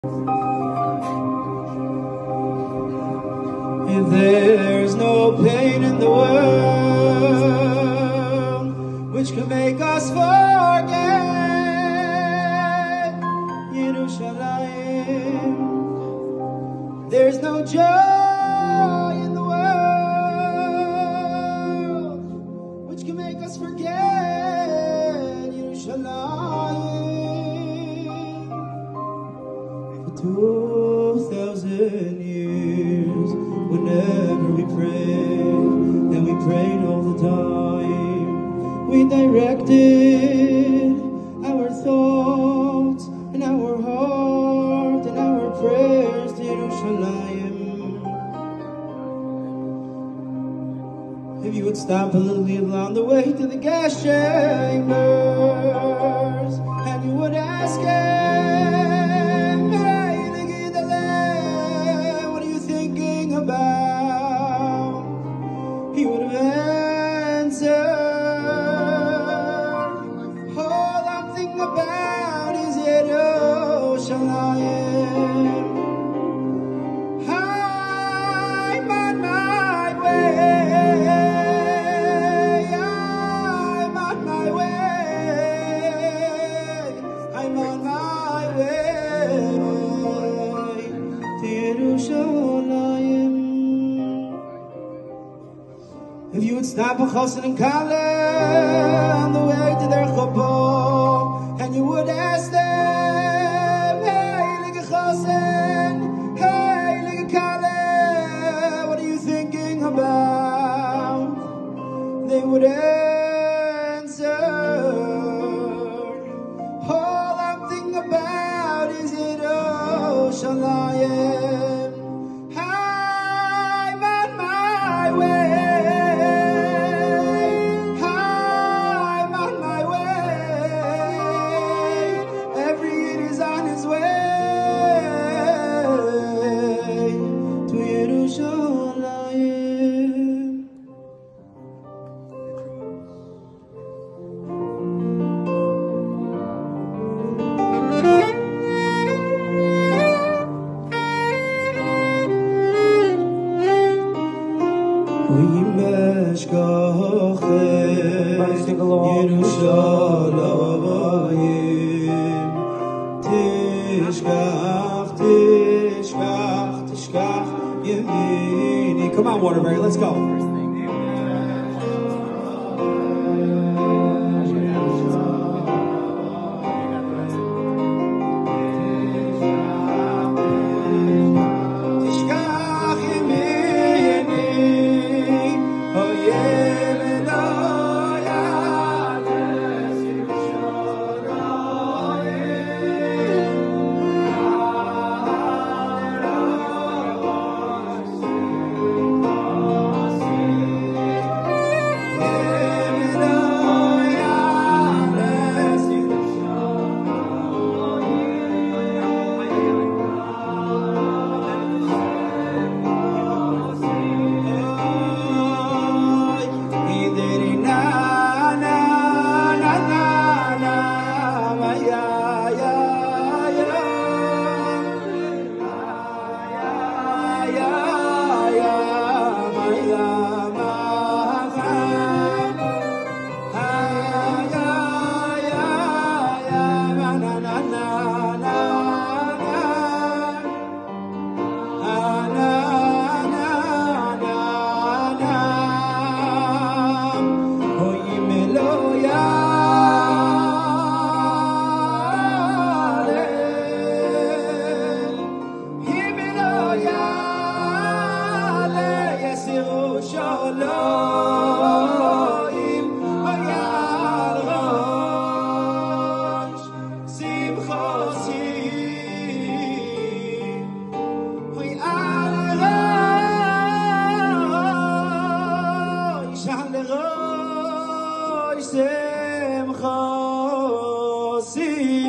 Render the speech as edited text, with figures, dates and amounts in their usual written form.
If there's no pain in the world which can make us forget Yerushalayim, there's no joy in the world which can make us forget Yerushalayim. For 2,000 years, whenever we prayed, and we prayed all the time, we directed our thoughts and our heart and our prayers to Yerushalayim. If you would stop a little bit along the way to the gas chambers, and you would ask him, hey, what are you thinking about? He would have answered, all I'm thinking about is Yerushalayim. I'm on my way, I'm on my way, I'm on my way to Yerushalayim. If you would stop a chassan and kallah on the way to their chuppah, and you would ask them, hey, like a chassan, hey, like a kallah, what are you thinking about? They would answer, all I'm thinking about is Yerushalayim. I'm on my way. Come on, Waterbury, let's go. Simcha